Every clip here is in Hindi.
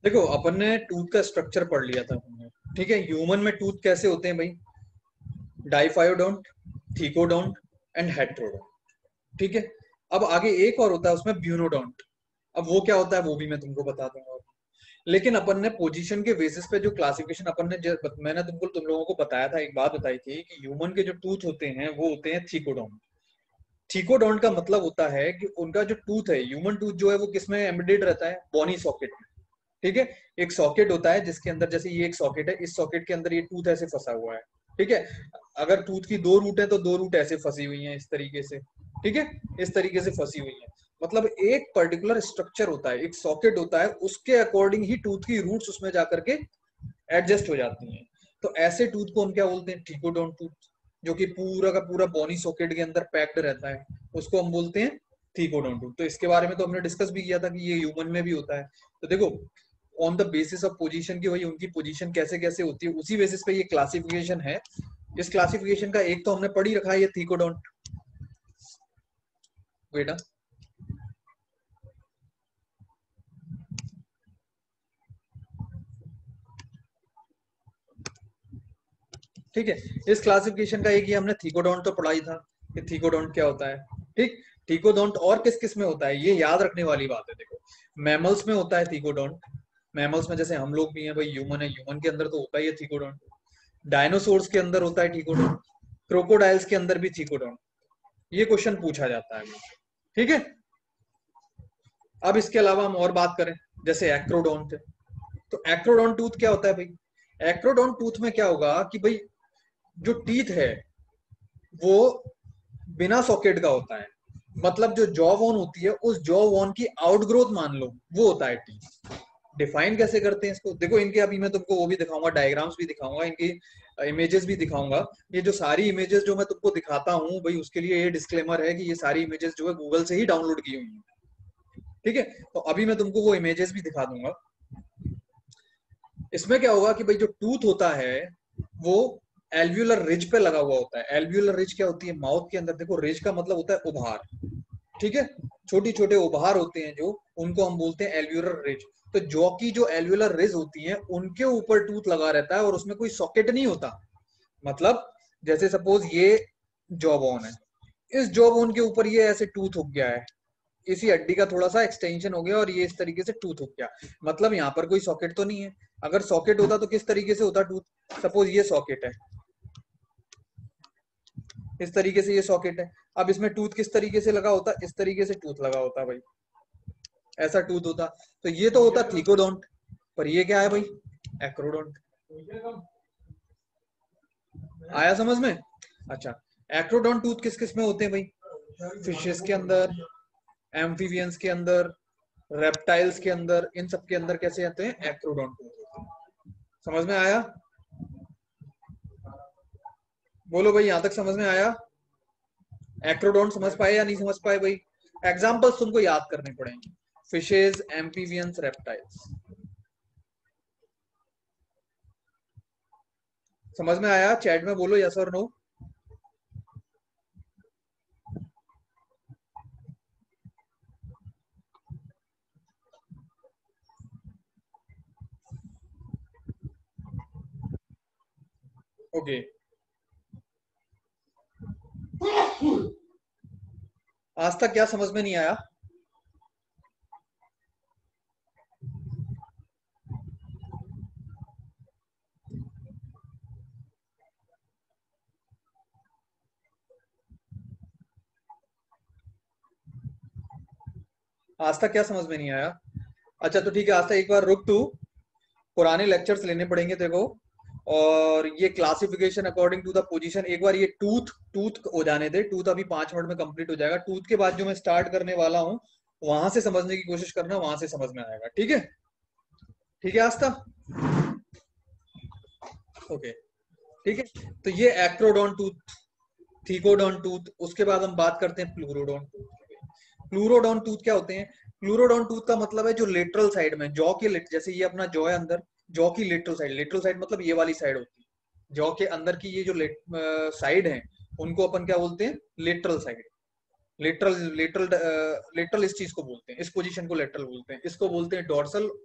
देखो अपन ने टूथ का स्ट्रक्चर पढ़ लिया था हमने, ठीक है। ह्यूमन में टूथ कैसे होते हैं भाई? डाइफायोडोंट, थीकोडोंट एंड हेट्रोडोंट, ठीक है। अब आगे एक और होता है उसमें ब्यूनोडोंट। अब वो क्या होता है वो भी मैं तुमको बता दूंगा। लेकिन अपन ने पोजीशन के बेसिस पे जो क्लासिफिकेशन अपन ने मैंने तुम लोगों को बताया था, एक बात बताई थी कि ह्यूमन के जो टूथ होते हैं वो होते हैं थीकोडोंट। थीकोडोंट का मतलब होता है कि उनका जो टूथ है, ह्यूमन टूथ जो है वो किसमें एम्बेडेड रहता है? बोनी सॉकेट में, ठीक है। एक सॉकेट होता है जिसके अंदर, जैसे ये एक सॉकेट है, इस सॉकेट के अंदर ये टूथ ऐसे फंसा हुआ है, ठीक है। अगर टूथ की दो रूट है तो दो रूट ऐसे फंसी हुई हैं इस तरीके से, ठीक है। इस तरीके से फंसी हुई है। मतलब एक पर्टिकुलर स्ट्रक्चर होता है, एक सॉकेट होता है, उसके अकॉर्डिंग ही टूथ की रूट्स उसमें जाकर के एडजस्ट हो जाती हैं। तो ऐसे टूथ को हम क्या बोलते हैं? Thecodont tooth. जो कि पूरा का पूरा बॉनी सॉकेट के अंदर पैक्ड रहता है, उसको हम बोलते हैं थीकोडोंट टूथ। तो इसके बारे में तो हमने डिस्कस भी किया था कि ये ह्यूमन में भी होता है। तो देखो, on the basis of position की, वही उनकी पोजीशन कैसे कैसे होती है उसी बेसिस पे ये क्लासिफिकेशन है। इस क्लासिफिकेशन का एक तो हमने पढ़ ही रखा है, ये थीकोडोंट। बेटा, ठीक है। इस क्लासिफिकेशन का एक ही हमने थीकोडोंट तो पढ़ा ही था कि थीकोडोंट क्या होता है, ठीक। थीकोडोंट और किस किस में होता है ये याद रखने वाली बात है। देखो, मैमल्स में होता है थीकोडोंट। मैमल्स में जैसे हम लोग भी हैं भाई, ह्यूमन है, ह्यूमन के अंदर तो होता ही है थीकोडोंट। डायनासोर्स के अंदर होता है थीकोडोंट। क्रोकोडाइल्स के अंदर भी थीकोडोंट। ये क्वेश्चन पूछा जाता है, ठीक है। अब इसके अलावा हम और बात करें, जैसे एक्रोडोंट है। तो एक्रोडोंट टूथ क्या होता है भाई? एक्रोडोंट टूथ में क्या होगा कि भाई जो टीथ है वो बिना सॉकेट का होता है। मतलब जो जॉ वोन होती है, उस जॉ वोन की आउटग्रोथ मान लो, वो होता है टीथ। डिफाइन कैसे करते हैं इसको? देखो, इनके अभी मैं तुमको वो भी दिखाऊंगा, डायग्राम्स भी दिखाऊंगा, इनकी इमेजेस भी दिखाऊंगा। ये जो सारी इमेजेस जो मैं तुमको दिखाता हूँ भाई, उसके लिए ये डिस्क्लेमर है कि ये सारी इमेजेस जो है गूगल से ही डाउनलोड की हुई है, ठीक है। तो अभी मैं तुमको वो इमेजेस भी दिखा दूंगा। इसमें क्या होगा कि भाई जो टूथ होता है वो एल्व्यूलर रिज पे लगा हुआ होता है। एल्व्यूलर रिज क्या होती है? माउथ के अंदर, देखो रिज का मतलब होता है उभार, ठीक है। छोटी छोटे उभार होते हैं जो, उनको हम बोलते हैं एल्व्यूलर रिज। तो जॉ की जो एल्व्यूलर रिज होती है उनके ऊपर टूथ लगा रहता है और उसमें कोई सॉकेट नहीं होता। मतलब जैसे सपोज ये जॉ बोन है, इस जॉ बोन के ऊपर ये ऐसे टूथ उग गया है, इसी हड्डी का थोड़ा सा एक्सटेंशन हो गया और ये इस तरीके से टूथ उग गया। मतलब यहाँ पर कोई सॉकेट तो नहीं है। अगर सॉकेट होता तो किस तरीके से होता टूथ? सपोज ये सॉकेट है, इस तरीके से ये सॉकेट है। अब इसमें टूथ किस तरीके से लगा होता? इस तरीके से टूथ लगा होता भाई, ऐसा टूथ होता। तो ये तो होता थीकोडोंट, पर ये क्या है भाई? एक्रोडोंट। आया समझ में? अच्छा, एक्रोडोंट टूथ किस किस में होते हैं भाई? फिशेस के अंदर, एम्फीबियंस के अंदर, रेप्टाइल्स के अंदर, इन सब के अंदर कैसे आते हैं? Acrodont tooth. समझ में आया? बोलो भाई, यहां तक समझ में आया? एक्रोडोंट समझ पाए या नहीं समझ पाए भाई? एग्जाम्पल्स तुमको याद करने पड़ेंगे। Fishes, amphibians, reptiles. समझ में आया? चैट में बोलो यस और नो। ओके। आज तक क्या समझ में नहीं आया? आज तक क्या समझ में नहीं आया? अच्छा तो ठीक है, आज तक एक बार रुक तू, पुराने लेक्चर्स लेने पड़ेंगे तेरे को। और ये classification according to the position, एक बार ये टूथ टूथ हो जाने दे। टूथ अभी 5 मिनट में कंप्लीट हो जाएगा। टूथ के बाद जो मैं स्टार्ट करने वाला हूँ, वहां से समझने की कोशिश करना, वहां से समझ में आएगा, ठीक है। ठीक है आस्था? ओके, ठीक है। तो ये एक्रोडोन टूथ, थीकोडोन टूथ। उसके बाद हम बात करते हैं प्लूरोडोन टूथ। प्लूरोडोन टूथ क्या होते हैं? प्लूरोडोन टूथ का मतलब है जो लेटरल साइड में, जॉ के जैसे ये अपना जॉ है अंदर, जॉ की लेटरल साइड, लेटरल साइड मतलब ये वाली साइड होती है। जॉ के अंदर की ये जो साइड है, उनको अपन क्या बोलते हैं? Lateral side. Lateral lateral lateral इस चीज को बोलते हैं, इस पोजीशन को लेटरल बोलते हैं। इसको बोलते हैं डोर्सल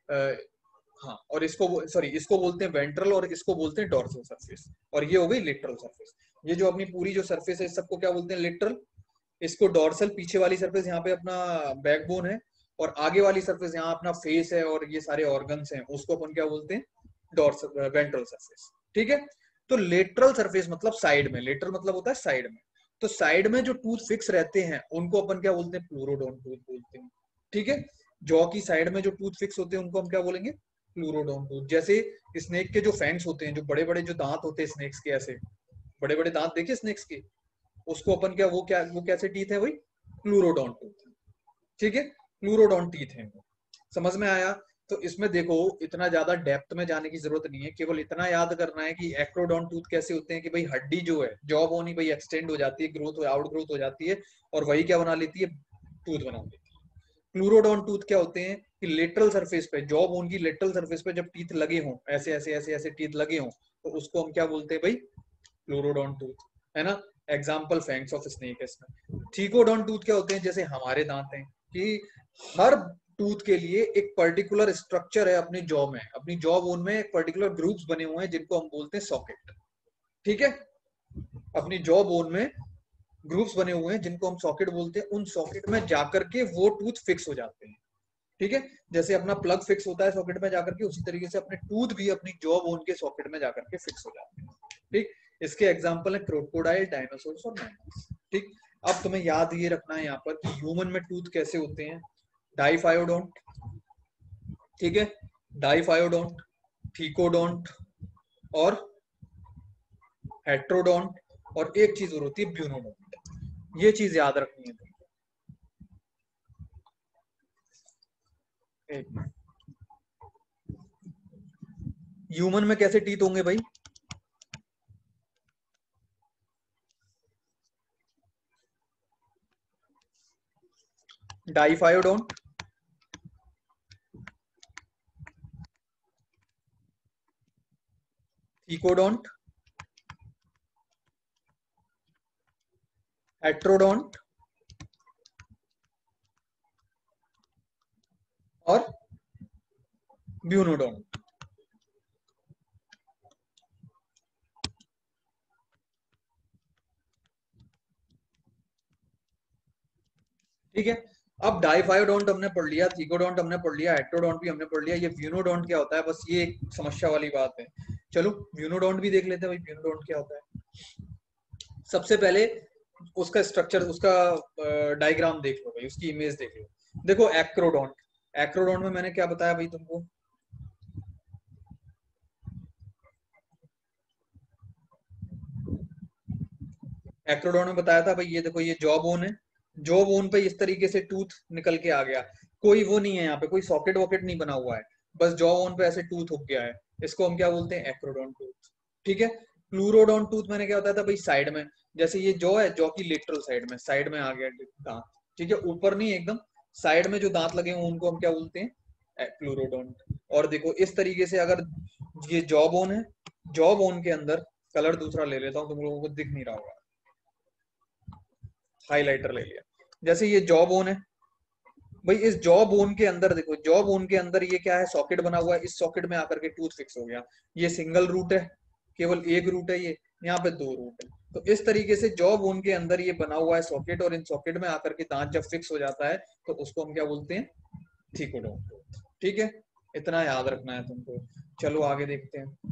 हाँ, और इसको सॉरी इसको बोलते हैं वेंट्रल और इसको बोलते हैं डॉर्सल सरफेस, और ये हो गई लिटरल सरफेस। ये जो अपनी पूरी जो सरफेस है इस सबको क्या बोलते हैं, लिटरल। इसको डॉर्सल, पीछे वाली सरफेस यहाँ पे अपना बैकबोन है, और आगे वाली सरफेस यहाँ अपना फेस है और ये सारे ऑर्गन्स हैं, उसको अपन क्या बोलते हैं, डॉर्सल वेंट्रल सरफेस। ठीक है। तो लेटरल सरफेस मतलब साइड में, लेटरल मतलब होता है साइड में। तो साइड में जो टूथ फिक्स रहते हैं उनको अपन क्या बोलते हैं, प्लूरोडोंट टूथ बोलते हैं। ठीक है। जॉ की साइड में जो टूथ फिक्स होते हैं उनको हम क्या बोलेंगे, प्लूरोडोंट टूथ। जैसे स्नेक के जो फैंग्स होते हैं, जो बड़े बड़े जो दांत होते हैं स्नेक्स के, ऐसे बड़े बड़े दांत देखिए स्नेक्स के, उसको अपन क्या वो कैसे टीथ है, वही प्लूरोडोंट टूथ। ठीक है। प्लूरोडोंट टीथ है। समझ में आया। तो इसमें देखो इतना ज्यादा डेप्थ में जाने की जरूरत नहीं है, केवल इतना याद करना है कि एक्रोडोंट टूथ कैसे होते हैं, कि भाई हड्डी जो है जॉ बोन ही भाई एक्सटेंड हो जाती है, ग्रोथ आउट ग्रोथ हो जाती है, और वही क्या बना लेती है, टूथ बना लेती है। प्लूरोडोंट टूथ क्या होते हैं कि लेटरल सरफेस पे, जॉ बोन की लेटरल सरफेस पे जब टीथ लगे हों, ऐसे ऐसे ऐसे ऐसे टीथ लगे हों, तो उसको हम क्या बोलते हैं भाई, प्लूरोडोंट टूथ, है ना। एग्जाम्पल फैंग्स ऑफ स्नेक है इसमें। थीकोडोंट टूथ क्या होते हैं, जैसे हमारे दांत हैं, कि हर टूथ के लिए एक पर्टिकुलर स्ट्रक्चर है अपनी जॉ में, अपनी जॉ बोन में एक पर्टिकुलर ग्रुप्स बने हुए हैं जिनको हम बोलते हैं सॉकेट। ठीक है। अपनी जॉ बोन में ग्रुप्स बने हुए हैं जिनको हम सॉकेट बोलते हैं, उन सॉकेट में जाकर के वो टूथ फिक्स हो जाते हैं। ठीक है। जैसे अपना प्लग फिक्स होता है सॉकेट में जाकर के, उसी तरीके से अपने टूथ भी अपनी जॉ बोन के सॉकेट में जाकर के फिक्स हो जाते हैं। ठीक। इसके एग्जांपल है क्रोकोडाइल, डायनासोर्स और मैमल्स। ठीक। अब तुम्हें याद ये रखना है यहाँ पर कि ह्यूमन में टूथ कैसे होते हैं, डाइफायोडोंट, ठीक है, डाइफायोडोंट, थीकोडोंट और हेट्रोडोंट, और एक चीज और होती है ब्यूनोडोंट। ये चीज याद रखनी है तुमको। एक मिनट, ह्यूमन में कैसे टीथ होंगे भाई, डाइफायोडोंट, थीकोडोंट, हेट्रोडोंट और ब्यूनोडोंट। ठीक है। अब डाइफायोडोंट हमने पढ़ लिया, थीकोडोंट हमने पढ़ लिया, हेट्रोडोंट भी हमने पढ़ लिया, ये ब्यूनोडोंट क्या होता है, बस ये एक समस्या वाली बात है। चलो ब्यूनोडोंट भी देख लेते हैं भाई, ब्यूनोडोंट क्या होता है। सबसे पहले उसका स्ट्रक्चर, उसका डायग्राम देख लो भाई, उसकी इमेज देख लो। देखो एक्रोडोंट, एक्रोडोंट में मैंने क्या बताया भाई तुमको, एक्रोडोंट में बताया था भाई, ये देखो ये जॉ बोन है, जॉ बोन पे इस तरीके से टूथ निकल के आ गया, कोई वो नहीं है यहाँ पे, कोई सॉकेट वॉकेट नहीं बना हुआ है, बस जॉ बोन पे ऐसे टूथ उग गया है, इसको हम क्या बोलते हैं, एक्रोडोंट टूथ। ठीक है। प्लूरोडोंट टूथ मैंने क्या बताया था भाई, साइड में, जैसे ये जॉ है, जॉ की लिटरल साइड में आ गया दांत। ठीक है। ऊपर नहीं, एकदम साइड में जो दांत लगे हों उनको हम क्या बोलते हैं, प्लूरोडोंट। और देखो इस तरीके से, अगर ये जॉ बोन है, जॉ बोन के अंदर, कलर दूसरा ले लेता हूँ, तुम लोगों को दिख नहीं रहा होगा, हाइलाइटर ले लिया, जैसे ये जॉ बोन है भाई, इस जॉ बोन के अंदर देखो, जॉ बोन के अंदर ये क्या है, सॉकेट बना हुआ है, इस सॉकेट में आकर के टूथ फिक्स हो गया। ये सिंगल रूट है, केवल एक रूट है, ये यहाँ पे दो रूट है। तो इस तरीके से जॉ बोन के अंदर ये बना हुआ है सॉकेट, और इन सॉकेट में आकर के दांत जब फिक्स हो जाता है तो उसको हम क्या बोलते हैं, थीकोडोंट। ठीक है। इतना याद रखना है तुमको। चलो आगे देखते हैं।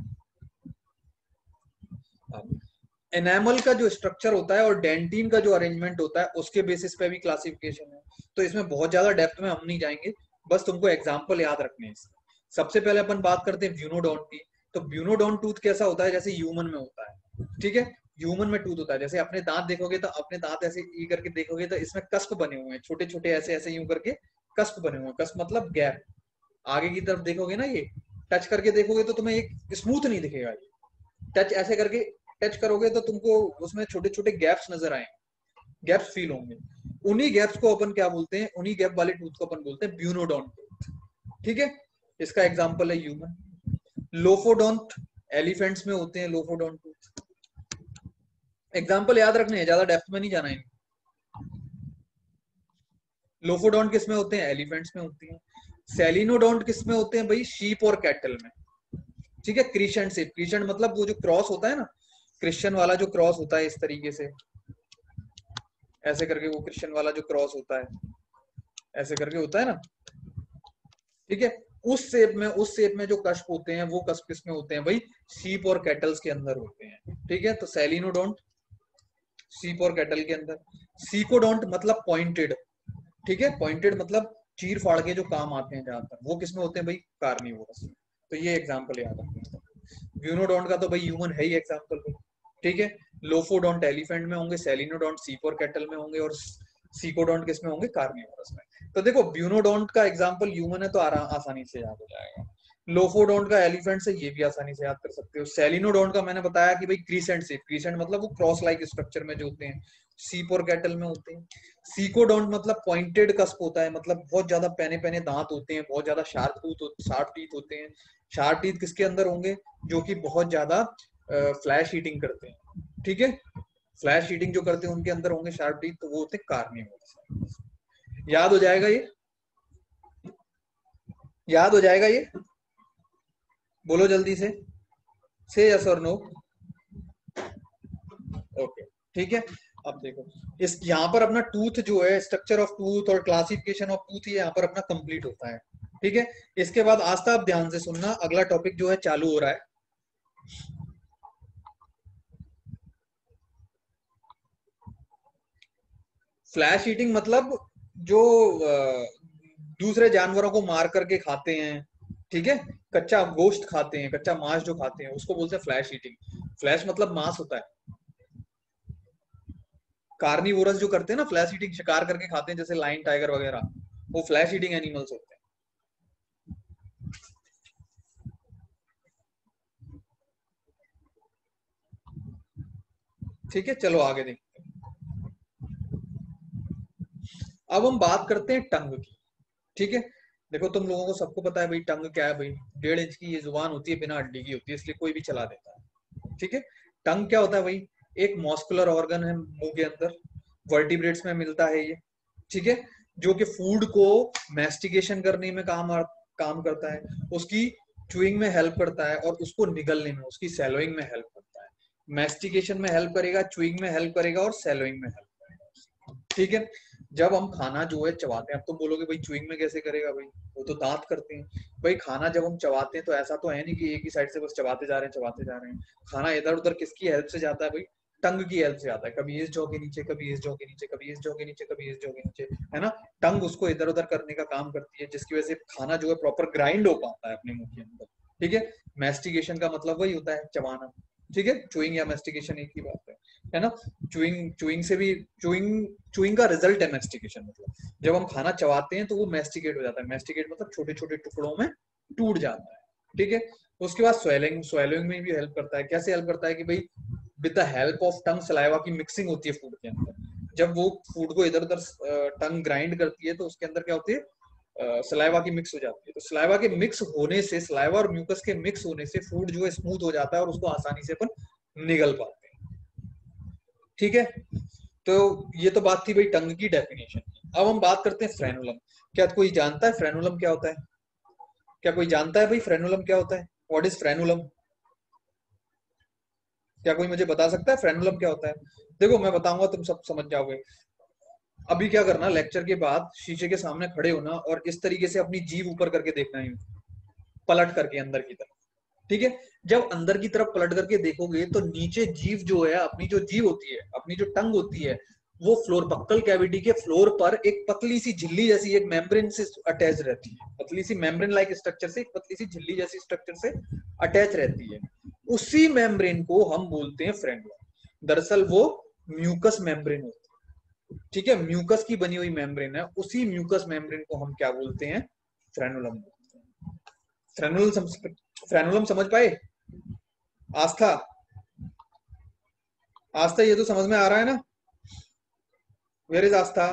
एनामल का जो स्ट्रक्चर होता है और डेंटिन का जो अरेंजमेंट होता है उसके बेसिस पे भी क्लासिफिकेशन है, तो इसमें बहुत ज्यादा डेप्थ में हम नहीं जाएंगे, बस तुमको एग्जांपल याद रखने हैं इसके। सबसे पहले अपन बात करते हैं ब्यूनोडोंट की। तो ब्यूनोडोंट टूथ कैसा होता है, जैसे ह्यूमन में होता है। ठीक है। ह्यूमन में टूथ होता है, जैसे अपने दांत देखोगे तो अपने दांत ऐसे ई करके देखोगे तो इसमें कस्प बने हुए हैं, छोटे छोटे ऐसे ऐसे यूं करके कस्प बने हुए हैं, कस्प मतलब गैप। आगे की तरफ देखोगे ना, ये टच करके देखोगे तो तुम्हें एक स्मूथ नहीं दिखेगा, ये टच ऐसे करके टच करोगे तो तुमको उसमें छोटे छोटे गैप्स नजर आएंगे, गैप्स फील होंगे। उन्हीं गैप्स को अपन क्या बोलते हैं, उन्हीं गैप वाले टूथ को अपन बोलते हैं ब्यूनोडोंट टूथ। ठीक है। इसका एग्जांपल है ह्यूमन। लोफोडोंट एलिफेंट्स में होते हैं, लोफोडोंट टूथ। एग्जांपल याद रखने हैं, ज्यादा डेप्थ में नहीं जाना है। लोफोडोंट किस में होते हैं, एलिफेंट्स में होती हैं। सेलिनोडोंट किस में होते हैं भाई? शीप और कैटल में। ठीक है, क्रिशेंट से, क्रिशेंट मतलब वो जो क्रॉस होता है ना, क्रिश्चियन वाला जो क्रॉस होता है इस तरीके से, ऐसे करके वो क्रिश्चियन वाला जो क्रॉस होता है ऐसे करके होता है ना, ठीक है, उस शेप में जो कस्प होते हैं वो कस्प किस में होते हैं भाई? शीप और कैटल्स के अंदर होते हैं। ठीक है, तो सेलिनोडोंट शीप और कैटल के अंदर। सीकोडोंट मतलब पॉइंटेड, ठीक है, पॉइंटेड मतलब चीर फाड़ के जो काम आते हैं ज्यादातर, वो किसमें होते हैं भाई? कार्निवोरस में। तो ये एग्जांपल याद रखना। ब्यूनोडोंट का तो भाई ह्यूमन है ही एग्जांपल भाई। ठीक है, लोफोडोंट एलिफेंट में होंगे, सेलिनोडोंट सीप और कैटल में होंगे, और सीकोडोंट किस में होंगे? कार्निवोरस में। तो देखो ब्यूनोडोंट का एग्जांपल ह्यूमन है तो आसानी से याद हो जाएगा। लोफोडोंट का एलिफेंट से, ये भी आसानी से याद कर सकते हो। सेलिनोडोंट का मैंने बताया कि भाई क्रीसेंट से, क्रीसेंट मतलब वो क्रॉस लाइक स्ट्रक्चर में जो होते हैं, सीप और कैटल में होते हैं। सीकोडोंट मतलब पॉइंटेड कस्प होता है, मतलब बहुत ज्यादा पैने पैने दांत होते हैं, बहुत ज्यादा शार्प टीथ होते हैं। शार्प टीथ किसके अंदर होंगे? जो कि बहुत ज्यादा फ्लैश ईटिंग करते हैं। ठीक है, फ्लैश ईटिंग जो करते हैं उनके अंदर होंगे शार्प टीथ, तो वो होते हैं कार्निवोरस। याद हो जाएगा ये? याद हो जाएगा ये? बोलो जल्दी से यस और नो। ओके, ठीक है। अब देखो, इस यहाँ पर अपना टूथ जो है, स्ट्रक्चर ऑफ टूथ और क्लासिफिकेशन ऑफ टूथ, ये यहाँ पर अपना कंप्लीट होता है। ठीक है, इसके बाद आस्था आप ध्यान से सुनना, अगला टॉपिक जो है चालू हो रहा है। फ्लैश ईटिंग मतलब जो दूसरे जानवरों को मार करके खाते हैं, ठीक है, कच्चा गोश्त खाते हैं, कच्चा मांस जो खाते हैं, उसको बोलते हैं फ्लैश ईटिंग। फ्लैश मतलब मांस होता है। कार्निवोरस जो करते हैं ना, फ्लैश ईटिंग, शिकार करके खाते हैं, जैसे लाइन टाइगर वगैरह, वो फ्लैश ईटिंग एनिमल्स होते हैं। ठीक है, चलो आगे देखते हैं। अब हम बात करते हैं टंग की। ठीक है, देखो तुम लोगों को सबको पता है भाई टंग क्या है भाई? 1.5 इंच की ये जुबान होती है, बिना हड्डी की होती है, इसलिए कोई भी चला देता है। ठीक है, टंग क्या होता है भाई? एक मॉस्कुलर ऑर्गन है मुंह के अंदर, वर्टिब्रेट्स में मिलता है ये। ठीक है, जो कि फूड को मैस्टिकेशन करने में काम करता है, उसकी च्यूइंग में हेल्प करता है, और उसको निगलने में, उसकी सैलोइंग में हेल्प करता है। मैस्टिकेशन में हेल्प करेगा, च्यूइंग में हेल्प करेगा, और सैलोइंग में हेल्प करेगा। ठीक है, जब हम खाना जो है चबाते हैं, अब तुम बोलोगे भाई च्यूइंग में कैसे करेगा भाई? वो तो दांत करते हैं। भाई खाना जब हम चबाते हैं तो ऐसा तो है नहीं कि एक ही साइड से बस चबाते जा रहे हैं, चबाते जा रहे हैं। खाना इधर उधर किसकी हेल्प से जाता है भाई? टंग की हेल्प से आता है, कभी इस जॉ के नीचे, कभी इस जॉ के नीचे, कभी इस जॉ के नीचे, कभी इस जॉ के नीचे, है ना। टंग उसको इधर उधर करने का काम करती है, जिसकी वजह से खाना जो है प्रॉपर ग्राइंड हो पाता है अपने मुंह के अंदर। ठीक है, मैस्टिकेशन का मतलब वही होता है, चबाना। ठीक है, चुइंग या मैस्टिकेशन एक ही बात है ना। चुइंग से भी, चुइंग का रिजल्ट है मैस्टिकेशन, मतलब जब हम खाना चबाते हैं तो वो मैस्टिकेट हो जाता है। मैस्टिकेट मतलब छोटे छोटे टुकड़ों में टूट जाता है। ठीक है, उसके बाद स्वेलिंग, स्वेलिंग में भी हेल्प करता है। कैसे हेल्प करता है कि भाई with the help of tongue, saliva की मिक्सिंग होती है फूड के अंदर। जब वो फूड को इधर उधर टंग ग्राइंड करती है तो उसके अंदर क्या होती है? सलाइवा की मिक्स हो जाती है। तो सलाइवा के मिक्स होने से, सलाइवा और म्यूकस के मिक्स होने से फूड जो है स्मूथ हो जाता है, और उसको आसानी से अपन निगल पाते हैं। ठीक है, तो ये तो बात थी भाई टंग की डेफिनेशन। अब हम बात करते हैं फ्रेनुलम। क्या कोई जानता है फ्रेनुलम क्या होता है? क्या कोई जानता है भाई फ्रेनुलम क्या होता है? What is frenulum? क्या कोई मुझे बता सकता है फ्रेनुलम क्या होता है? देखो मैं बताऊंगा, तुम सब समझ जाओगे। अभी क्या करना, लेक्चर के बाद शीशे के सामने खड़े होना और इस तरीके से अपनी जीभ ऊपर करके देखना है, पलट करके अंदर की तरफ। ठीक है, जब अंदर की तरफ पलट करके देखोगे तो नीचे जीभ जो है, अपनी जो जीभ होती है, अपनी जो टंग होती है, वो फ्लोर, बक्कल कैविटी के फ्लोर पर एक पतली सी झिल्ली जैसी एक मेम्ब्रेन से अटैच रहती है। पतली सी मेम्ब्रेन लाइक स्ट्रक्चर से, एक पतली सी झिल्ली जैसी स्ट्रक्चर से अटैच रहती है। उसी मेम्ब्रेन को हम बोलते हैं फ्रेनुलम। दरअसल वो म्यूकस मेम्ब्रेन होती है। ठीक है, म्यूकस की बनी हुई मेम्ब्रेन है, उसी म्यूकस मेम्ब्रेन को हम क्या बोलते हैं? फ्रेनुलम। फ्रेनुलम समझ पाए? आस्था, आस्था ये तो समझ में आ रहा है ना? Where is Aastha?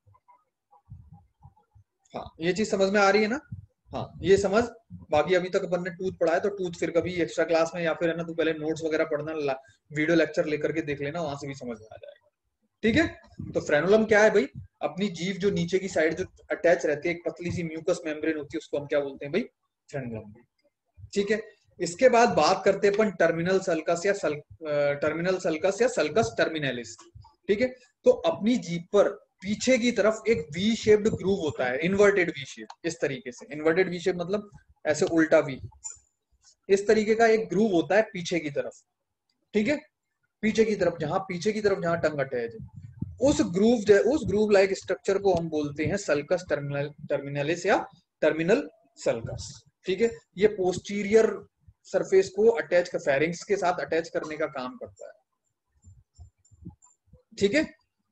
हाँ, ये चीज समझ में आ रही है ना? हाँ, ये समझ। बाकी अभी तक अपन ने टूथ पढ़ा है, तो टूथ फिर कभी एक्स्ट्रा क्लास में, या फिर है ना, तू पहले नोट्स वगैरह पढ़ना, वीडियो लेक्चर लेकर के देख लेना, वहां से भी समझ में आ जाएगा। ठीक है। तो फ्रेनुलम क्या है भाई, अपनी जीभ जो नीचे की साइड जो अटैच रहती है, एक पतली सी म्यूकस मेम्ब्रेन होती है, उसको हम क्या बोलते हैं भाई, फ्रेनुलम। ठीक है। इसके बाद बात करते हैं अपन टर्मिनल सल्कस या टर्मिनल सल्कस या सल्कस टर्मिनलिस। ठीक है। तो अपनी जीभ पर पीछे की तरफ एक वी शेप्ड ग्रूव होता है, इन्वर्टेड वी शेप, इस तरीके से। इन्वर्टेड वी शेप मतलब ऐसे उल्टा वी, इस तरीके का एक ग्रूव होता है पीछे की तरफ। ठीक है। पीछे की तरफ, जहां पीछे की तरफ जहां टंग अटैच है, उस ग्रूव लाइक स्ट्रक्चर को हम बोलते हैं सल्कस टर्मिनलिस या टर्मिनल सल्कस। ठीक है। ये पोस्टीरियर सरफेस को अटैच कर, फेरिंग्स के साथ अटैच करने का काम करता है। ठीक है।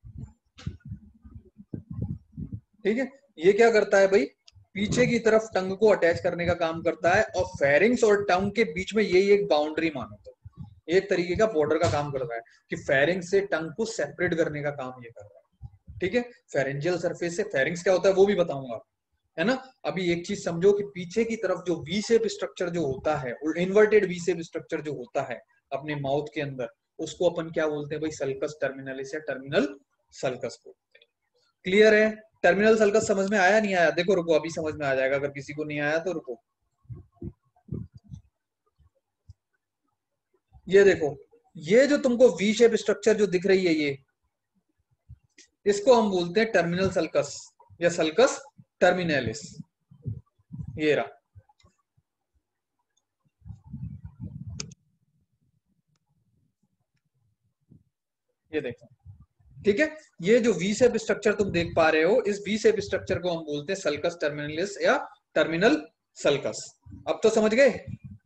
ठीक है। ये क्या करता है भाई, पीछे की तरफ टंग को अटैच करने का काम करता है, और फेरिंग्स और टंग के बीच में यही एक बाउंड्री मानो तो एक तरीके का बॉर्डर का काम करता है, कि फेरिंग्स से टंग को सेपरेट करने का काम ये कर रहा है। ठीक है। फेरेंजियल सरफेस से फेरिंग्स क्या होता है वो भी बताऊंगा, है ना। अभी एक चीज समझो कि पीछे की तरफ जो वी शेप स्ट्रक्चर जो होता है, इन्वर्टेड वी शेप स्ट्रक्चर जो होता है अपने माउथ के अंदर, उसको अपन क्या बोलते हैं भाई, सल्कस टर्मिनलिस या टर्मिनल सल्कस बोलते हैं। क्लियर है। टर्मिनल सल्कस समझ में आया नहीं आया, देखो रुको, अभी समझ में आ जाएगा, अगर किसी को नहीं आया तो रुको। ये देखो, ये जो तुमको वी शेप स्ट्रक्चर जो दिख रही है, ये इसको हम बोलते हैं टर्मिनल सल्कस या सल्कस टर्मिनलिस। ये रहा, ये देखो। ठीक है। ये जो वी शेप स्ट्रक्चर तुम देख पा रहे हो, इस वी शेप स्ट्रक्चर को हम बोलते हैं सल्कस टर्मिनलिस या टर्मिनल सल्कस। अब तो समझ गए,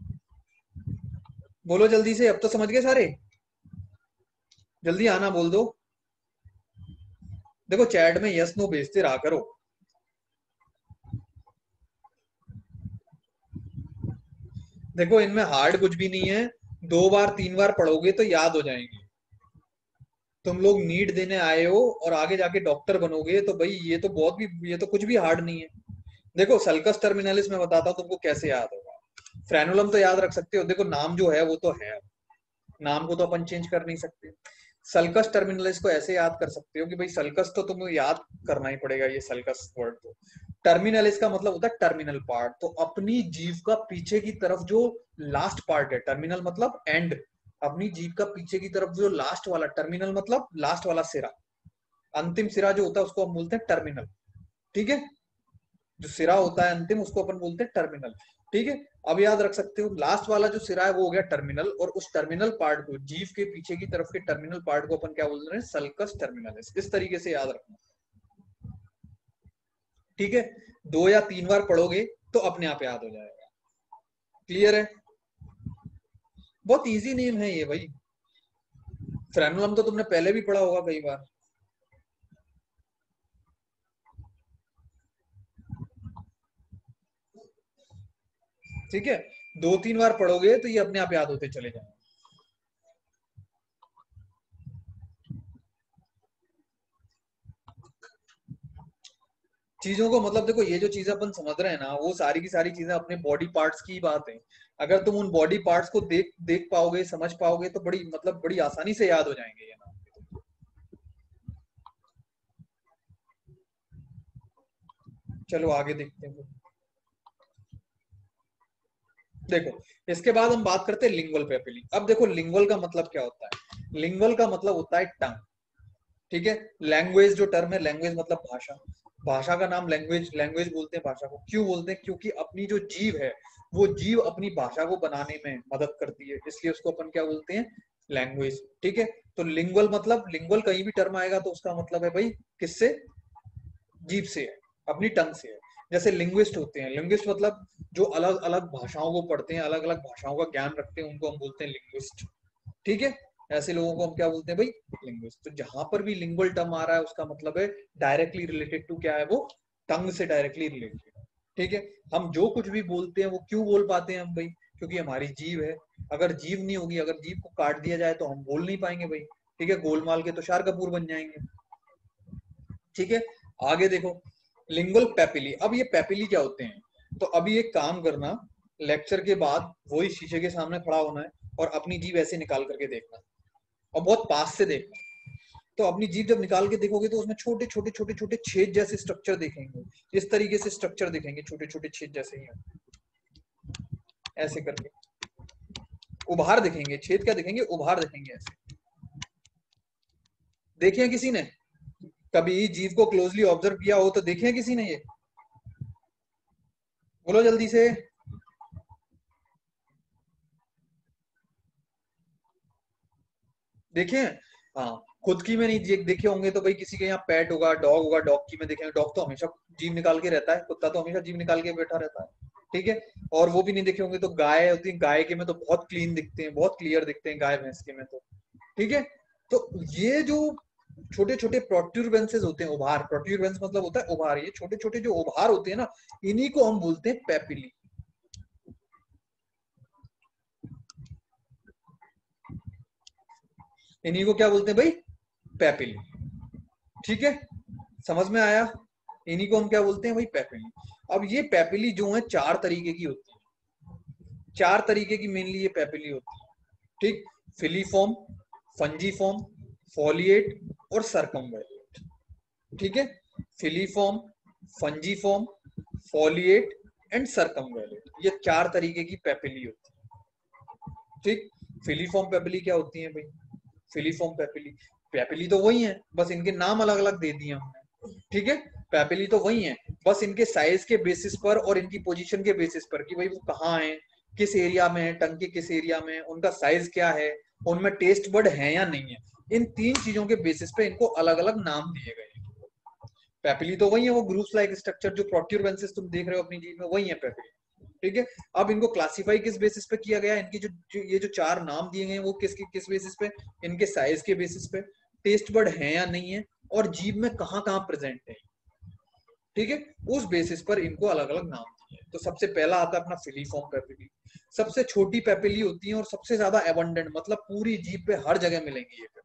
बोलो जल्दी से, अब तो समझ गए सारे, जल्दी आना बोल दो। देखो चैट में यस नो भेजते रहा करो। देखो इनमें हार्ड कुछ भी नहीं है, 2 बार 3 बार पढ़ोगे तो याद हो जाएंगे। तुम लोग नीट देने आए हो और आगे जाके डॉक्टर बनोगे, तो भाई ये तो बहुत भी, ये तो कुछ भी हार्ड नहीं है। देखो सल्कस टर्मिनलिस में बताता हूँ तुमको कैसे याद होगा। फ्रेनुलम तो याद रख सकते हो, देखो नाम जो है वो तो है, नाम को तो अपन चेंज कर नहीं सकते। सल्कस टर्मिनलिस को ऐसे याद कर सकते हो कि भाई सल्कस तो तुम्हें याद करना ही पड़ेगा, ये सल्कस वर्ड तो। टर्मिनलिस का मतलब होता है टर्मिनल पार्ट, तो अपनी जीभ का पीछे की तरफ जो लास्ट पार्ट है, टर्मिनल मतलब एंड, अपनी जीभ का पीछे की तरफ जो लास्ट वाला, टर्मिनल मतलब लास्ट वाला सिरा, अंतिम सिरा जो होता है उसको हम बोलते हैं टर्मिनल। ठीक है। जो सिरा होता है अंतिम, उसको अपन बोलते हैं टर्मिनल। ठीक है। अब याद रख सकते हो, लास्ट वाला जो सिरा है वो हो गया टर्मिनल, और उस टर्मिनल पार्ट को, जीभ के पीछे की तरफ के टर्मिनल पार्ट को अपन क्या बोल रहे हैं, सल्कस टर्मिनलिस। इस तरीके से याद रखना। ठीक है। 2 या 3 बार पढ़ोगे तो अपने आप याद हो जाएगा। क्लियर है। बहुत इजी नेम है ये भाई। फ्रेनुलम तो तुमने पहले भी पढ़ा होगा कई बार। ठीक है। 2 3 बार पढ़ोगे तो ये अपने आप याद होते चले जाएंगे। चीजों को मतलब देखो, ये जो चीजें अपन समझ रहे हैं ना, वो सारी की सारी चीजें अपने बॉडी पार्ट्स की बात है। अगर तुम उन बॉडी पार्ट्स को देख देख पाओगे, समझ पाओगे, तो बड़ी मतलब बड़ी आसानी से याद हो जाएंगे ये ना। चलो आगे देखते हैं। देखो इसके बाद हम बात करते हैं लिंगुअल पेपिली। अब देखो लिंगुअल का मतलब क्या होता है, लिंगुअल का मतलब होता है टंग। ठीक है। लैंग्वेज जो टर्म है, लैंग्वेज मतलब भाषा, भाषा का नाम लैंग्वेज, लैंग्वेज बोलते हैं भाषा को। क्यों बोलते हैं, क्योंकि अपनी जो जीव है, वो जीव अपनी भाषा को बनाने में मदद करती है, इसलिए उसको अपन क्या बोलते हैं, लैंग्वेज। ठीक है। तो लिंगुअल मतलब, लिंगुअल कहीं भी टर्म आएगा तो उसका मतलब है भाई किससे, जीभ से है, अपनी टंग से है। जैसे लिंग्विस्ट होते हैं, लिंग्विस्ट मतलब जो अलग अलग भाषाओं को पढ़ते हैं, अलग अलग भाषाओं का ज्ञान रखते हैं, उनको हम बोलते हैं लिंग्विस्ट। ठीक है। ऐसे लोगों को हम क्या बोलते हैं भाई, लिंग्विस्ट। तो जहां पर भी लिंगुअल टर्म आ रहा है, उसका मतलब है डायरेक्टली रिलेटेड टू क्या है, वो टंग से डायरेक्टली रिलेटेड है। ठीक है। हम जो कुछ भी बोलते हैं वो क्यों बोल पाते हैं हम भाई, क्योंकि हमारी जीभ है। अगर जीभ नहीं होगी, अगर जीभ को काट दिया जाए तो हम बोल नहीं पाएंगे भाई। ठीक है। गोलमाल के तुषार कपूर बन जाएंगे। ठीक है। आगे देखो, लिंगुअल पेपिली। अब ये पेपिली क्या होते हैं, तो अभी एक काम करना, लेक्चर के बाद वही शीशे के सामने खड़ा होना है और अपनी जीभ ऐसे निकाल करके देखना, और बहुत पास से देखना। तो अपनी जीभ जब निकाल के देखोगे तो उसमें छोटे छोटे छोटे छोटे छेद जैसे स्ट्रक्चर दिखेंगे, इस तरीके से स्ट्रक्चर दिखेंगे, छोटे छोटे छेद जैसे ही ऐसे करके उभार दिखेंगे, छेद क्या दिखेंगे, उभार दिखेंगे ऐसे। देखे हैं किसी ने कभी जीव को क्लोजली ऑब्जर्व किया हो तो देखे हैं किसी ने, ये बोलो जल्दी से। देखे हैं? हाँ, खुद की में नहीं देखे होंगे तो भाई किसी के यहाँ पेट होगा, डॉग होगा, डॉग की में देखेंगे, डॉग तो हमेशा जीभ निकाल के रहता है, कुत्ता तो हमेशा जीभ निकाल के बैठा रहता है, ठीक है। और वो भी नहीं देखे होंगे तो गाय होती है, गाय के में तो बहुत क्लीन दिखते हैं, बहुत क्लियर दिखते हैं गाय भैंस के में तो, ठीक है। तो ये जो छोटे छोटे प्रोट्यूबेंसेस होते हैं, उभार, प्रोट्यूबेंस मतलब होता है उभार, ये छोटे छोटे जो उभार होते हैं ना, इन्हीं को हम बोलते हैं पेपिली। इन्हीं को क्या बोलते हैं भाई, पेपिली, ठीक है, समझ में आया। इन्हीं को हम क्या बोलते हैं भाई, पेपिली। अब ये पेपिली जो है चार तरीके की होती है, चार तरीके की मेनली ये पेपिली होती है, ठीक। फिलीफॉर्म, फंजीफॉर्म, फॉलिएट और सर्कमवेलेट, ठीक है। फिलीफॉर्म, फंजीफॉर्म, फॉलिएट एंड सर्कमवेलेट, ये चार तरीके की पेपिली होती है, ठीक। फिलीफॉर्म पेपिली क्या होती है भाई, फिलीफॉर्म पेपिली, पेपिली तो वही है, बस इनके नाम अलग अलग दे दिए हमने, ठीक है। पेपिली तो वही है, बस इनके साइज के बेसिस पर और इनकी पोजीशन के बेसिस पर कि भाई वो कहाँ है, किस एरिया में है, टंग के किस एरिया में, उनका साइज क्या है, उनमें टेस्ट बर्ड है या नहीं है, इन तीन चीजों के बेसिस पे इनको अलग अलग नाम दिए गए हैं। पेपिली तो वही है, वो ग्रुप्स लाइक स्ट्रक्चर जो प्रोट्यूबेंसेस तुम देख रहे हो अपनी जीभ में, वही है पेपिली, ठीक है। अब इनको क्लासिफाई किस बेसिस पे किया गया, इनकी ये जो चार नाम दिए गए वो किस बेसिस पे, इनके साइज के बेसिस पे, टेस्ट बर्ड है या नहीं है, और जीभ में कहाँ कहाँ प्रेजेंट है, ठीक है। उस बेसिस पर इनको अलग अलग नाम दिए। तो सबसे पहला आता है अपना फिलीफॉर्म पेपिली, सबसे छोटी पेपिली होती है और सबसे ज्यादा एबंडेंट, मतलब पूरी जीभ पे हर जगह मिलेंगी ये,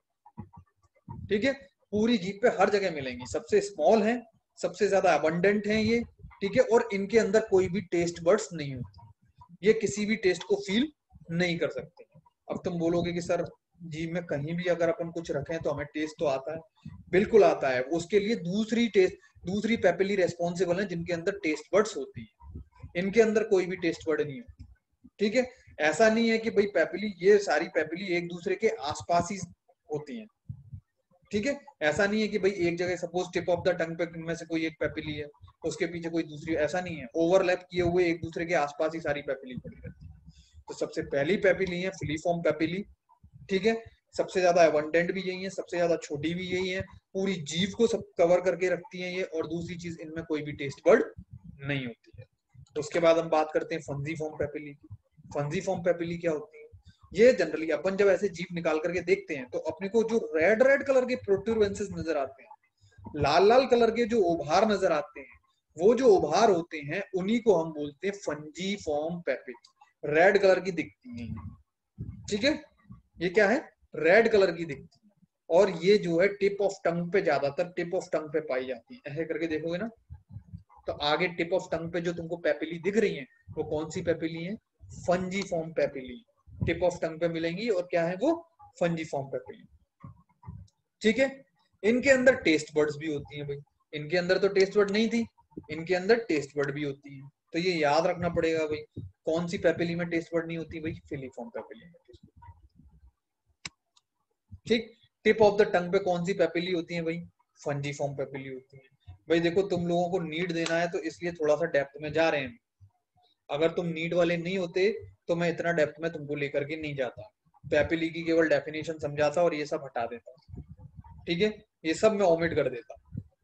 ठीक है, पूरी जीभ पे हर जगह मिलेंगी, सबसे स्मॉल है, सबसे ज्यादा अबंडेंट है ये, ठीक है। और इनके अंदर कोई भी टेस्ट बर्ड्स नहीं होती, ये किसी भी टेस्ट को फील नहीं कर सकते। अब तुम बोलोगे कि सर जीभ में कहीं भी अगर अपन कुछ रखें तो हमें टेस्ट तो आता है, बिल्कुल आता है, उसके लिए दूसरी पेपिली रेस्पॉन्सिबल है जिनके अंदर टेस्ट बर्ड्स होती है, इनके अंदर कोई भी टेस्ट बर्ड नहीं होती, ठीक है। ऐसा नहीं है कि भाई पेपिली, ये सारी पेपिली एक दूसरे के आसपास ही होती हैं, ठीक है। ऐसा नहीं है कि भाई एक जगह suppose tip of the tongue पे इनमें से कोई एक पेपिली है, उसके पीछे कोई दूसरी, ऐसा नहीं है, ओवरलैप किए हुए एक दूसरे के आसपास ही सारी पेपिली पड़ी रहती है। तो सबसे पहली पेपिली है फिलीफॉर्म पेपिली, ठीक है। सबसे ज्यादा एबंडेंट भी यही है, सबसे ज्यादा छोटी भी यही है, पूरी जीव को सब कवर करके रखती है ये, और दूसरी चीज इनमें कोई भी टेस्ट बर्ड नहीं होती है। उसके बाद हम बात करते हैं फंजीफॉर्म पेपिली की। फंजीफॉर्म पेपिली क्या होती है, ये जनरली अपन जब ऐसे जीभ निकाल करके देखते हैं तो अपने को जो रेड रेड कलर के प्रोट्यूबेंसेस नजर आते हैं, लाल लाल कलर के जो उभार नजर आते हैं, वो जो उभार होते हैं उन्हीं को हम बोलते हैं फंजीफॉर्म पेपिली, रेड कलर की दिखती है, ठीक है। ये क्या है, रेड कलर की दिखती है, और ये जो है टिप ऑफ टंग पे, ज्यादातर टिप ऑफ टंग पे पाई जाती है। ऐसे करके देखोगे ना तो आगे टिप ऑफ टंग पे जो तुमको पेपिली दिख रही है वो कौन सी पेपिली है, fungiform papillae, tip of tongue पे मिलेंगी, और क्या है वो, फंजीफॉर्म पेपिली, ठीक है। इनके अंदर टेस्ट बर्ड्स भी होती हैं भाई, इनके अंदर तो टेस्ट बर्ड नहीं थी, इनके अंदर टेस्ट बर्ड भी होती है, तो ये याद रखना पड़ेगा भाई, कौन सी पेपिली में टेस्ट बर्ड नहीं होती भाई, फिलीफॉर्म पेपिली में टेस्ट बर्ड, ठीक। टिप ऑफ द टंग पे कौन सी पेपिली होती है भाई, फंजीफॉर्म पेपिली होती है। भाई देखो तुम लोगों को नीट देना है तो इसलिए थोड़ा सा डेप्थ में जा रहे हैं, अगर तुम नीट वाले नहीं होते तो मैं इतना डेप्थ में तुमको लेकर के नहीं जाता, पेपिली की केवल डेफिनेशन समझाता और ये सब हटा देता, ठीक है, ये सब मैं ओमिट कर देता।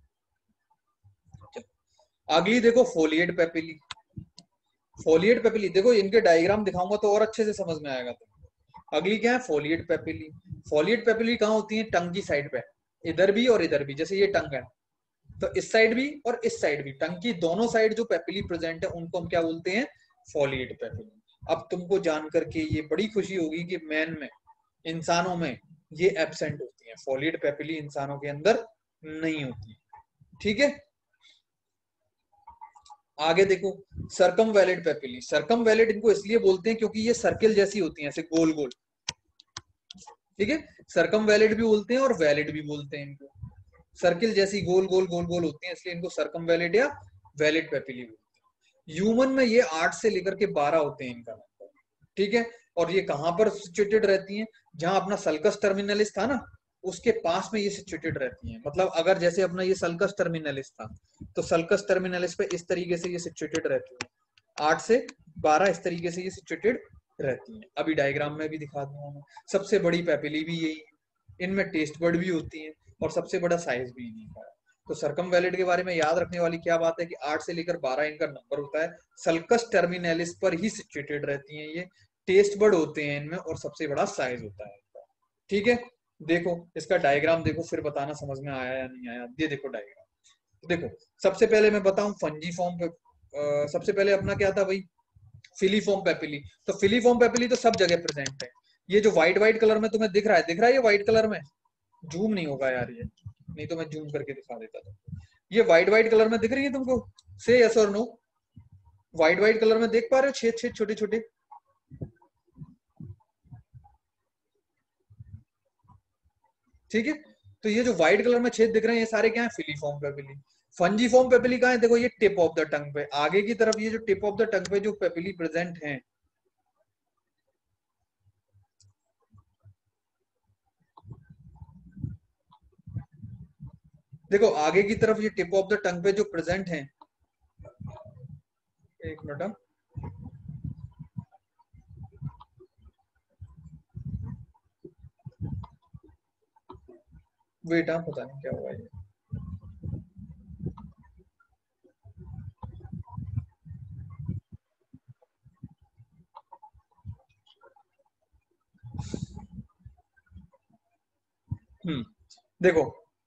अगली देखो फोलिएट पेपिली, फोलिएट पेपिली देखो इनके डायग्राम दिखाऊंगा तो और अच्छे से समझ में आएगा तुम। अगली क्या है, फोलिएट पेपिली। फोलिएट पेपिली कहाँ होती है, टंग की साइड पे, इधर भी और इधर भी, जैसे ये टंग है तो इस साइड भी और इस साइड भी, टंग की दोनों साइड जो पेपिली प्रेजेंट है उनको हम क्या बोलते हैं, फोलिएट पेपिली। अब तुमको जान करके ये बड़ी खुशी होगी कि मैन में, इंसानों में ये एब्सेंट होती है, फोलिएट पेपिली इंसानों के अंदर नहीं होती, ठीक है। आगे देखो circumvallate papillae, circumvallate इनको इसलिए बोलते हैं क्योंकि ये सर्किल जैसी होती है, ऐसे गोल गोल, ठीक है, सरकम वैलिड भी बोलते हैं और वैलिड भी बोलते हैं इनको। सर्किल जैसी गोल गोल गोल गोल होती है, इसलिए इनको सरकम वैलिड या वैलिड पेपिली बोलते हैं। ह्यूमन में ये 8 से लेकर के 12 होते हैं इनका नंबर। ठीक है, और ये कहां पर सिचुएटेड रहती हैं? जहां अपना सल्कस टर्मिनलिस था ना, उसके पास में ये सिचुएटेड रहती हैं। मतलब अगर जैसे अपना ये सल्कस टर्मिनलिस था, तो सल्कस टर्मिनलिस पे इस तरीके से ये सिचुएटेड रहती है। 8 से 12 इस तरीके से ये सिचुएटेड रहती हैं। अभी डायग्राम में भी दिखा दूंगा मैं। सबसे बड़ी पेपिली भी यही है, इनमें टेस्ट बर्ड भी होती है और सबसे बड़ा साइज भी इन्हीं का है। तो सरकम वैलिड के बारे में याद रखने वाली क्या बात है कि 8 से लेकर 12 इनका नंबर होता है, सल्कस टर्मिनलिस पर ही सिचुएटेड रहती हैं ये, टेस्ट बर्ड होते हैं इनमें और सबसे बड़ा साइज होता है इनका। ठीक है, देखो इसका डायग्राम देखो, फिर बताना समझ में आया या नहीं आया। ये देखो डायग्राम, देखो सबसे पहले मैं बताऊं फंजी फॉर्म पे। सबसे पहले अपना क्या था भाई, फिलीफॉर्म पेपिली। तो फिलीफॉर्म पेपिली तो सब जगह प्रेजेंट है। ये जो व्हाइट व्हाइट कलर में तुम्हें दिख रहा है, दिख रहा है ये व्हाइट कलर में, जूम नहीं होगा यार ये, नहीं तो मैं जूम करके दिखा देता था। ये व्हाइट व्हाइट कलर में दिख रही है तुमको? से यस और नो। व्हाइट व्हाइट कलर में देख पा रहे हो छेद छेद छोटे छोटे? ठीक है, तो ये जो व्हाइट कलर में छेद दिख रहे हैं ये सारे क्या है, फिलीफॉर्म पेपिली। फंजीफॉर्म पेपिली कहाँ है? देखो ये टिप ऑफ द टंग पे, आगे की तरफ ये जो टिप ऑफ द टंग पे जो पेपिली प्रेजेंट है, देखो आगे की तरफ ये टिप ऑफ द टंग पे जो प्रेजेंट है, एक मिनट हाँ। वेट हाँ, पता नहीं क्या हुआ ये। देखो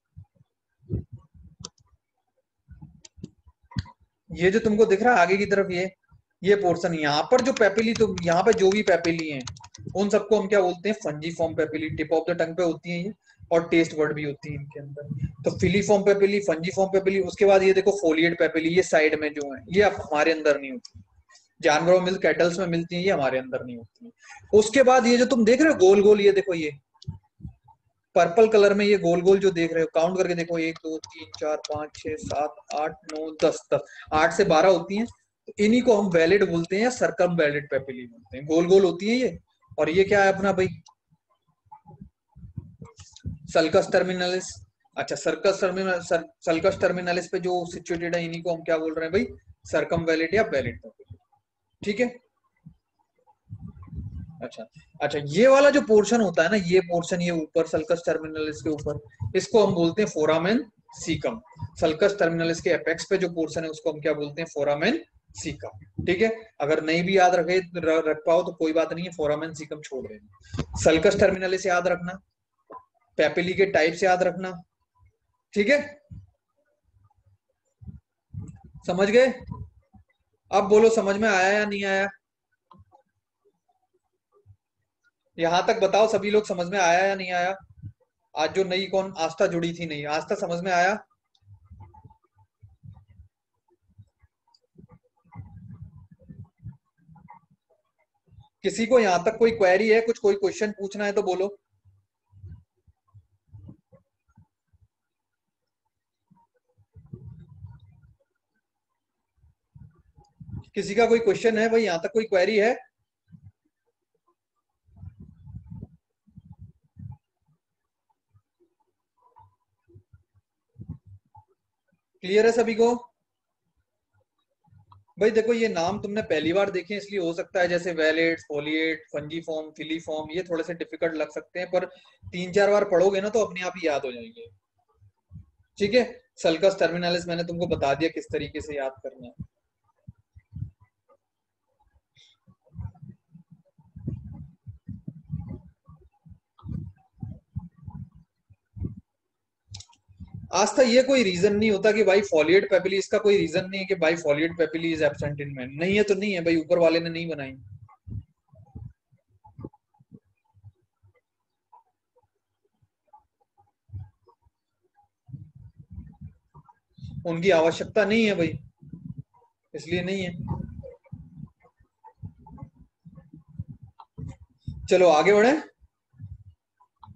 ये जो तुमको दिख रहा है आगे की तरफ ये पोर्शन, यहाँ पर जो पेपिली, तो यहाँ पे जो भी पेपिली हैं उन सबको हम क्या बोलते हैं, fungiform papillae. Tip of the tongue पे होती है ये, और टेस्ट वर्ड भी होती है इनके अंदर। तो filiform papillae, fungiform papillae. उसके बाद ये देखो फोलिएट पेपिली, ये साइड में जो है ये अब हमारे अंदर नहीं होती, जानवरों में कैटल्स में मिलती है, ये हमारे अंदर नहीं होती है। उसके बाद ये जो तुम देख रहे हो गोल गोल, ये देखो ये पर्पल कलर में ये गोल गोल जो देख रहे हो, काउंट करके देखो, 1 2 3 4 5 6 7 8 9 10 10, 8 से 12 होती हैं। तो इन्हीं को हम वैलिड बोलते हैं या सरकम वैलिड पेपिली बोलते हैं। गोल गोल होती है ये, और ये क्या है अपना भाई, सल्कस टर्मिनलिस। अच्छा, सल्कस टर्मिनलिस पे जो सिचुएटेड है इन्हीं को हम क्या बोल रहे हैं भाई, सरकम वैलिड या वैलिड पेपिली। ठीक है, अच्छा अच्छा, ये वाला जो पोर्शन होता है ना, ये पोर्शन ये ऊपर सल्कस टर्मिनलिस के ऊपर, इसको हम बोलते हैं फोरामेन सीकम। सल्कस टर्मिनलिस के एपेक्स पे जो पोर्शन है उसको हम क्या बोलते हैं, फोरामेन सीकम। ठीक है, अगर नहीं भी याद रख पाओ तो कोई बात नहीं है, फोरामेन सीकम छोड़ देना। सल्कस टर्मिनलिस याद रखना, पेपिली के टाइप्स याद रखना। ठीक है, समझ गए? अब बोलो समझ में आया या नहीं आया? यहां तक बताओ सभी लोग, समझ में आया या नहीं आया? आज जो नई कौन आस्था जुड़ी थी, नहीं आस्था, समझ में आया? किसी को यहाँ तक कोई क्वेरी है, कुछ कोई क्वेश्चन पूछना है तो बोलो। किसी का कोई क्वेश्चन है भाई, यहाँ तक कोई क्वेरी है? क्लियर है सभी को? भाई देखो ये नाम तुमने पहली बार देखे इसलिए हो सकता है जैसे वैलेट, फोलिएट, फंजीफॉर्म, फिलीफॉर्म, ये थोड़े से डिफिकल्ट लग सकते हैं, पर 3 4 बार पढ़ोगे ना तो अपने आप ही याद हो जाएंगे। ठीक है, सल्कस टर्मिनलिस मैंने तुमको बता दिया किस तरीके से याद करना है। आस्था ये कोई रीजन नहीं होता कि भाई फॉलिएट पेपिली, इसका कोई रीजन नहीं है कि भाई foliate papillae is absent in man. नहीं है तो नहीं है भाई, ऊपर वाले ने नहीं बनाई। उनकी आवश्यकता नहीं है भाई, इसलिए नहीं है। चलो आगे बढ़े।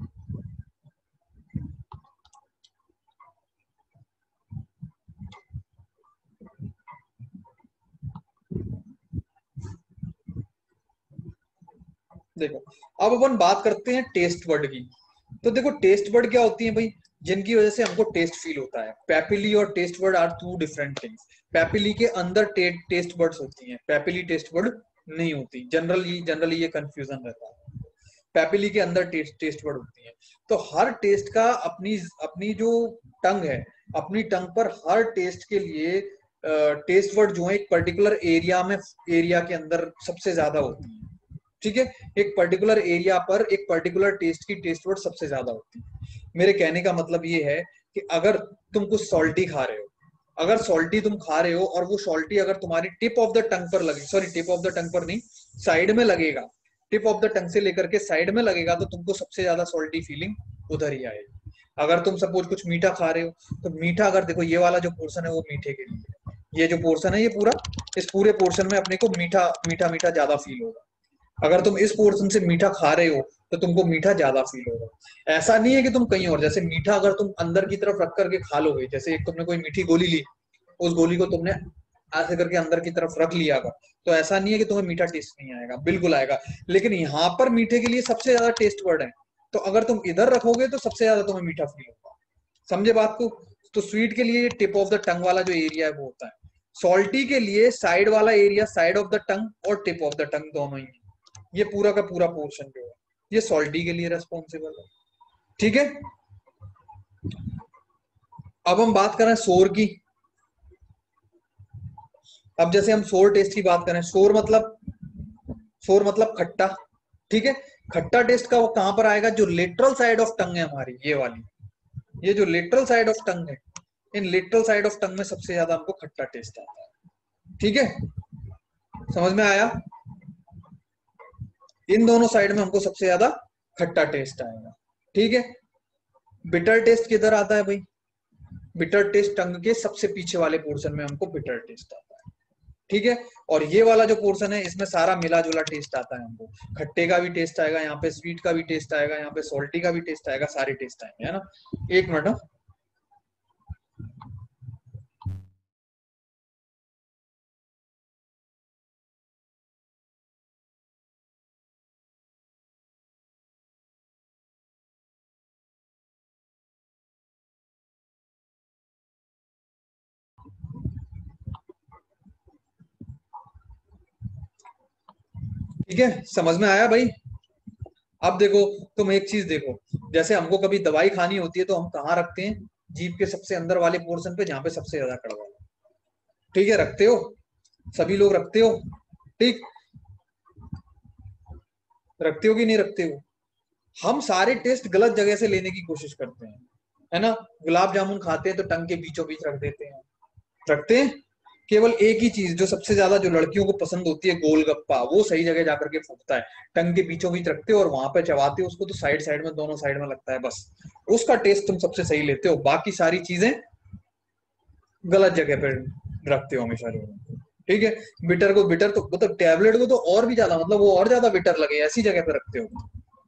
देखो अब अपन बात करते हैं टेस्ट वर्ड की। तो देखो टेस्ट वर्ड क्या होती है भाई, जिनकी वजह से हमको टेस्ट फील होता है। पैपिली और taste bud are two different things. Papillae के अंदर टेस्ट वर्ड्स होती हैं, पैपिली टेस्ट वर्ड नहीं होती। जनरली जनरली ये कंफ्यूजन रहता है। पैपिली के अंदर टेस्ट वर्ड होती है। तो हर टेस्ट का अपनी अपनी जो टंग है, अपनी टंग पर हर टेस्ट के लिए टेस्ट वर्ड जो है एक पर्टिकुलर एरिया में, एरिया के अंदर सबसे ज्यादा होती है। ठीक है, एक पर्टिकुलर एरिया पर एक पर्टिकुलर टेस्ट की टेस्ट वर्ड सबसे ज्यादा होती है। मेरे कहने का मतलब ये है कि अगर तुम कुछ सॉल्टी खा रहे हो, अगर सॉल्टी तुम खा रहे हो और वो सॉल्टी अगर तुम्हारी टिप ऑफ द टंग पर लगे, sorry tip of the tongue पर नहीं, साइड में लगेगा, टिप ऑफ द टंग से लेकर के साइड में लगेगा, तो तुमको सबसे ज्यादा सॉल्टी फीलिंग उधर ही आएगी। अगर तुम सपोज कुछ मीठा खा रहे हो, तो मीठा अगर देखो ये वाला जो पोर्शन है वो मीठे के लिए है। ये जो पोर्शन है ये पूरा, इस पूरे पोर्शन में अपने को मीठा मीठा मीठा ज्यादा फील होगा। अगर तुम इस पोर्शन से मीठा खा रहे हो तो तुमको मीठा ज्यादा फील होगा। ऐसा नहीं है कि तुम कहीं और, जैसे मीठा अगर तुम अंदर की तरफ रख करके खा लोगे, जैसे एक तुमने कोई मीठी गोली ली, उस गोली को तुमने ऐसे करके अंदर की तरफ रख लिया अगर, तो ऐसा नहीं है कि तुम्हें मीठा टेस्ट नहीं आएगा, बिल्कुल आएगा। लेकिन यहाँ पर मीठे के लिए सबसे ज्यादा टेस्ट वर्ड है, तो अगर तुम इधर रखोगे तो सबसे ज्यादा तुम्हें मीठा फील होगा। समझे बात को? तो स्वीट के लिए टिप ऑफ द टंग वाला जो एरिया है वो होता है। सॉल्टी के लिए साइड वाला area, side of the tongue और टिप ऑफ द टंग दोनों ही है। ये पूरा का पूरा पोर्शन जो है ये सॉल्टी के लिए रेस्पॉन्सिबल है। ठीक है, अब हम बात कर रहे हैं सोर की। अब जैसे हम सोर टेस्ट की बात करें, सोर मतलब खट्टा। ठीक है, खट्टा टेस्ट का वो कहां पर आएगा, जो लेटरल साइड ऑफ टंग है हमारी, ये वाली, ये जो लेटरल साइड ऑफ टंग है, in lateral side of tongue में सबसे ज्यादा हमको खट्टा टेस्ट आता है। ठीक है, समझ में आया? इन दोनों साइड में हमको सबसे ज्यादा खट्टा टेस्ट आएगा। ठीक है, बिटर टेस्ट किधर आता है भाई? बिटर टेस्ट टंग के सबसे पीछे वाले पोर्शन में हमको बिटर टेस्ट आता है। ठीक है, और ये वाला जो पोर्शन है इसमें सारा मिला जुला टेस्ट आता है हमको। खट्टे का भी टेस्ट आएगा यहाँ पे, स्वीट का भी टेस्ट आएगा यहाँ पे, सॉल्टी का भी टेस्ट आएगा, सारे टेस्ट आएंगे, है ना। एक मिनट। ठीक है, समझ में आया भाई? अब देखो, तुम एक चीज देखो, जैसे हमको कभी दवाई खानी होती है तो हम कहाँ रखते हैं? जीभ के सबसे अंदर वाले पोर्शन पे, जहाँ पे सबसे ज्यादा कड़वा है। ठीक है, रखते हो, सभी लोग रखते हो। ठीक, रखते हो कि नहीं रखते हो? हम सारे टेस्ट गलत जगह से लेने की कोशिश करते हैं, है ना। गुलाब जामुन खाते हैं तो टंग के बीचों बीच रख देते हैं, रखते हैं। केवल एक ही चीज जो सबसे ज्यादा जो लड़कियों को पसंद होती है, गोलगप्पा, वो सही जगह जाकर के फूटता है। टंग के बीचों बीच रखते हो और वहां पे चबाते हो उसको, तो साइड साइड में, दोनों साइड में लगता है, बस उसका टेस्ट तुम सबसे सही लेते हो। बाकी सारी चीजें गलत जगह पर रखते हो हमेशा जो। ठीक है, बिटर को, बिटर तो मतलब टैबलेट को तो और भी ज्यादा, मतलब वो और ज्यादा बिटर लगे ऐसी जगह पे रखते हो।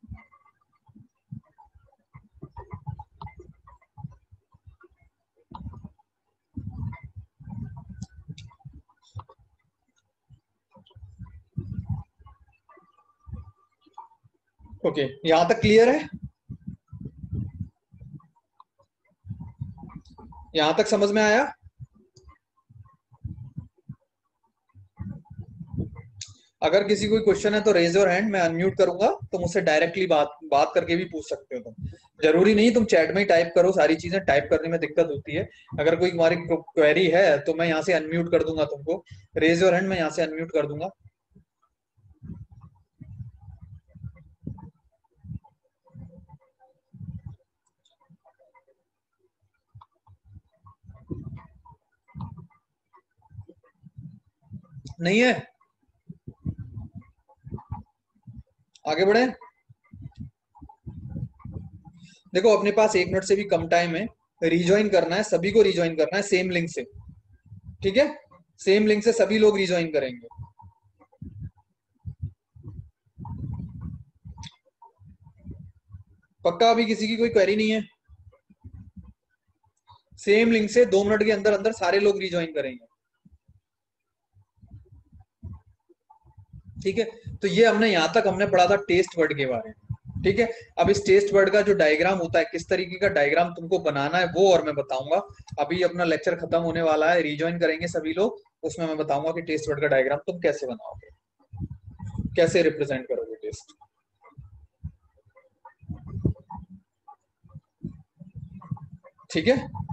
ओके, यहां तक क्लियर है? यहां तक समझ में आया? अगर किसी कोई क्वेश्चन है तो रेज योर हैंड, मैं अनम्यूट करूंगा, तुम मुझसे डायरेक्टली बात करके भी पूछ सकते हो तुम। जरूरी नहीं तुम चैट में ही टाइप करो, सारी चीजें टाइप करने में दिक्कत होती है। अगर कोई तुम्हारी क्वेरी है तो मैं यहाँ से अनम्यूट कर दूंगा तुमको। रेज योर हैंड, मैं यहाँ से अनम्यूट कर दूंगा। नहीं है? आगे बढ़े। देखो अपने पास 1 मिनट से भी कम टाइम है, रिज्वाइन करना है, सभी को रिज्वाइन करना है सेम लिंक से। ठीक है, सेम लिंक से सभी लोग रिज्वाइन करेंगे। पक्का? अभी किसी की कोई क्वेरी नहीं है? सेम लिंक से 2 मिनट के अंदर अंदर सारे लोग रिज्वाइन करेंगे। ठीक है। तो ये हमने यहाँ तक हमने पढ़ा था टेस्ट वर्ड के बारे में। ठीक है। अब इस टेस्ट वर्ड का जो डायग्राम होता है, किस तरीके का डायग्राम तुमको बनाना है वो और मैं बताऊंगा। अभी अपना लेक्चर खत्म होने वाला है, रिज्वाइन करेंगे सभी लोग, उसमें मैं बताऊंगा कि टेस्ट वर्ड का डायग्राम तुम कैसे बनाओगे, कैसे रिप्रेजेंट करोगे टेस्ट। ठीक है।